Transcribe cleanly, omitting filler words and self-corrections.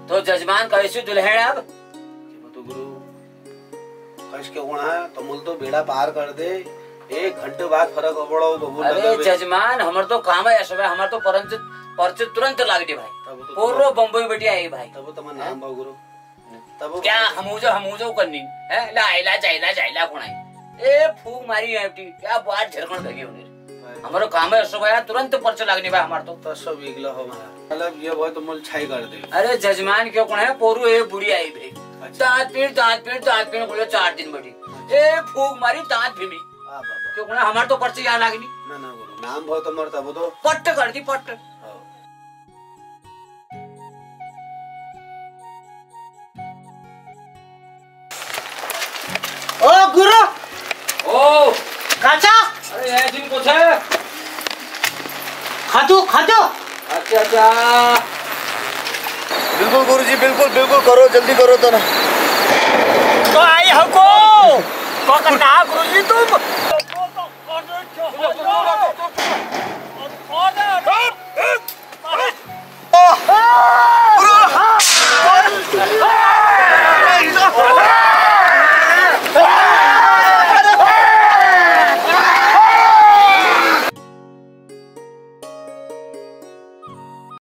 तो जजमान कैसे दुल्हन अब तो गुरु कश के होना है तो मुल तो बेड़ा पार कर दे 1 घंटे बाद फरक पड़ो बबू। अरे जजमान हमर तो काम है सब हमार तो परच तुरंत लाग दे भाई। पूरो बम्बई बेटी आई भाई। तब तो मन नाम बा गुरु तब क्या हमूजो करनी है लाइला जाइला जाइला कोणाई ए फूक मारी एफटी क्या बात झरकण लगी होने हमारो काम है सब यार तुरंत पर्चा लागने बा हमार तो सब इगला हो मतलब ये वो तो मुल छाई कर दे। अरे जजमान क्यों कोण है पोरू ए बुढ़ी आई भाई दांत पीड़ बोले 4 दिन बैठी ए फूक मारी दांत भीमी क्यों कोण हमार तो पर्ची यहाँ लागनी ना ना गुरु नाम बहुत मरता वो तो पट्ट कर दी पट्ट। ओ गुरु ओ काचा अरे ये दिन कुछ है खादो अच्छा बिल्कुल गुरुजी बिल्कुल करो जल्दी करो तो ना तो आई हमको तो करना गुरुजी तुम